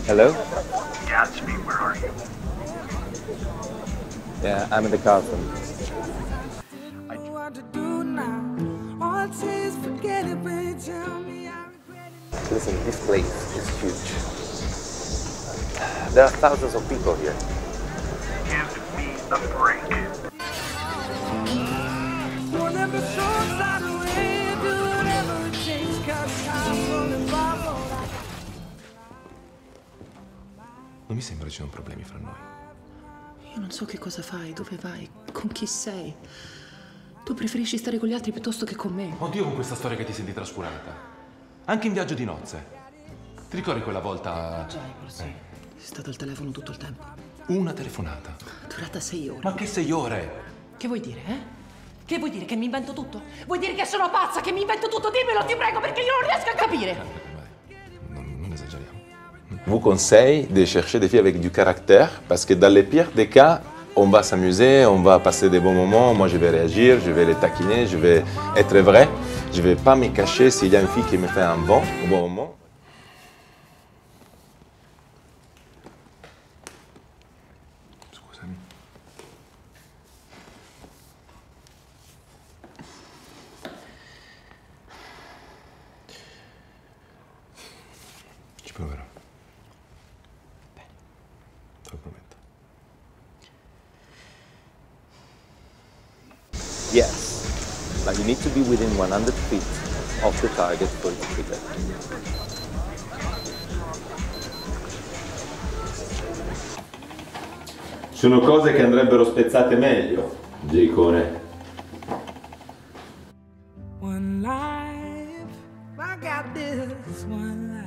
Hello? Gatsby, where are you? Yeah, I'm in the car from... Listen, this place is huge. There are thousands of people here. Give me a break. Non mi sembra ci siano problemi fra noi. Io non so che cosa fai, dove vai, con chi sei. Tu preferisci stare con gli altri piuttosto che con me. Oddio, con questa storia che ti senti trascurata. Anche in viaggio di nozze. Ti ricordi quella volta? Già, sì. Sei stato al telefono tutto il tempo. Una telefonata. Durata 6 ore. Ma che 6 ore? Che vuoi dire, eh? Che vuoi dire? Che mi invento tutto? Vuoi dire che sono pazza, che mi invento tutto? Dimmelo, ti prego, perché io non riesco a capire. Non esageriamo. vous conseille de chercher des filles avec du caractère parce que dans les pires des cas, on va s'amuser, on va passer des bons moments, moi je vais réagir, je vais les taquiner, je vais être vrai, je vais pas me cacher s'il y a une fille qui me fait un bon moment. Scusami. Ci proverò. Te lo prometto. Yes, but you need to be within 100 feet of the target for it to trigger. Sono cose che andrebbero spezzate meglio, Giccone. One life, I got this one life.